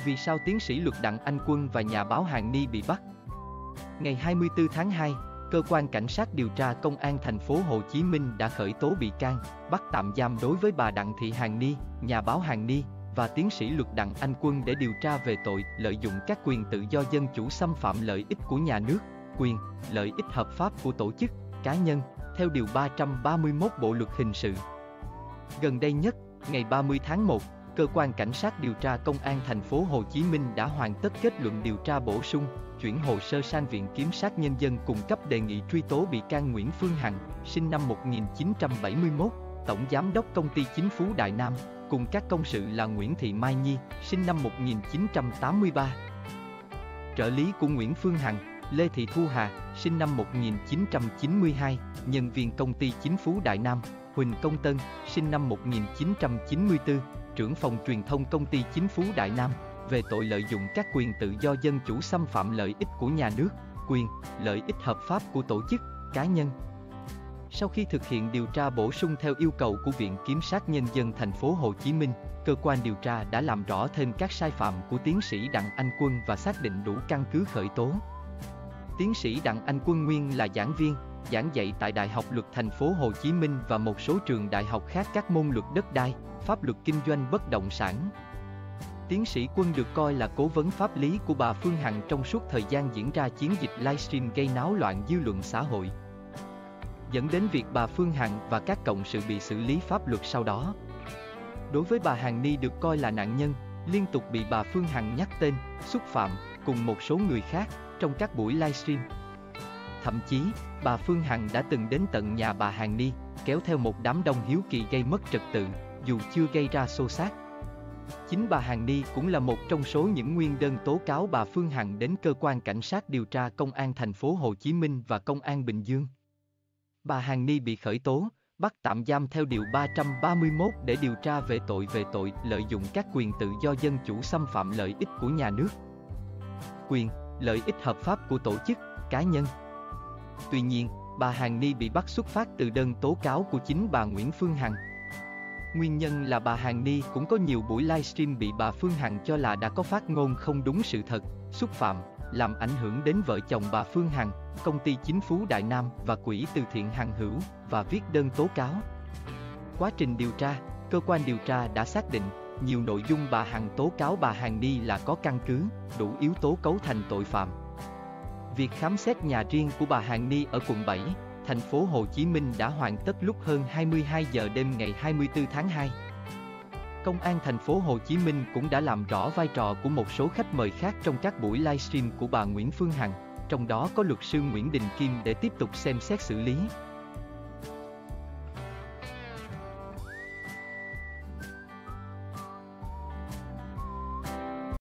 Vì sao tiến sĩ luật Đặng Anh Quân và nhà báo Hàn Ni bị bắt? Ngày 24 tháng 2, cơ quan cảnh sát điều tra công an thành phố Hồ Chí Minh đã khởi tố bị can, bắt tạm giam đối với bà Đặng Thị Hàn Ni, nhà báo Hàn Ni và tiến sĩ luật Đặng Anh Quân để điều tra về tội lợi dụng các quyền tự do dân chủ xâm phạm lợi ích của nhà nước, quyền, lợi ích hợp pháp của tổ chức, cá nhân, theo Điều 331 Bộ Luật Hình sự. Gần đây nhất, ngày 30 tháng 1, cơ quan cảnh sát điều tra công an thành phố Hồ Chí Minh đã hoàn tất kết luận điều tra bổ sung, chuyển hồ sơ sang Viện Kiểm sát Nhân dân cung cấp đề nghị truy tố bị can Nguyễn Phương Hằng, sinh năm 1971, Tổng Giám đốc Công ty Chính Phú Đại Nam, cùng các công sự là Nguyễn Thị Mai Nhi, sinh năm 1983. Trợ lý của Nguyễn Phương Hằng, Lê Thị Thu Hà, sinh năm 1992, nhân viên Công ty Chính Phú Đại Nam, Huỳnh Công Tân, sinh năm 1994, trưởng phòng truyền thông Công ty Chính Phú Đại Nam, về tội lợi dụng các quyền tự do dân chủ xâm phạm lợi ích của nhà nước, quyền, lợi ích hợp pháp của tổ chức, cá nhân. Sau khi thực hiện điều tra bổ sung theo yêu cầu của Viện Kiểm sát Nhân dân thành phố Hồ Chí Minh, cơ quan điều tra đã làm rõ thêm các sai phạm của tiến sĩ Đặng Anh Quân và xác định đủ căn cứ khởi tố. Tiến sĩ Đặng Anh Quân nguyên là giảng viên, giảng dạy tại Đại học Luật thành phố Hồ Chí Minh và một số trường đại học khác các môn luật đất đai, pháp luật kinh doanh bất động sản. Tiến sĩ Quân được coi là cố vấn pháp lý của bà Phương Hằng trong suốt thời gian diễn ra chiến dịch livestream gây náo loạn dư luận xã hội, dẫn đến việc bà Phương Hằng và các cộng sự bị xử lý pháp luật sau đó. Đối với bà Hàn Ni được coi là nạn nhân, liên tục bị bà Phương Hằng nhắc tên, xúc phạm, cùng một số người khác, trong các buổi livestream. Thậm chí, bà Phương Hằng đã từng đến tận nhà bà Hàn Ni, kéo theo một đám đông hiếu kỳ gây mất trật tự, dù chưa gây ra xô xát. Chính bà Hàn Ni cũng là một trong số những nguyên đơn tố cáo bà Phương Hằng đến cơ quan cảnh sát điều tra công an thành phố Hồ Chí Minh và công an Bình Dương. Bà Hàn Ni bị khởi tố, bắt tạm giam theo Điều 331 để điều tra về tội lợi dụng các quyền tự do dân chủ xâm phạm lợi ích của nhà nước, quyền, lợi ích hợp pháp của tổ chức, cá nhân. Tuy nhiên, bà Hàn Ni bị bắt xuất phát từ đơn tố cáo của chính bà Nguyễn Phương Hằng. Nguyên nhân là bà Hàn Ni cũng có nhiều buổi livestream bị bà Phương Hằng cho là đã có phát ngôn không đúng sự thật, xúc phạm, làm ảnh hưởng đến vợ chồng bà Phương Hằng, Công ty Chính Phú Đại Nam và Quỹ từ thiện Hằng Hữu, và viết đơn tố cáo. Quá trình điều tra, cơ quan điều tra đã xác định nhiều nội dung bà Hằng tố cáo bà Hàn Ni là có căn cứ, đủ yếu tố cấu thành tội phạm. Việc khám xét nhà riêng của bà Hàn Ni ở quận 7, thành phố Hồ Chí Minh đã hoàn tất lúc hơn 22 giờ đêm ngày 24 tháng 2. Công an thành phố Hồ Chí Minh cũng đã làm rõ vai trò của một số khách mời khác trong các buổi livestream của bà Nguyễn Phương Hằng, trong đó có luật sư Nguyễn Đình Kim để tiếp tục xem xét xử lý.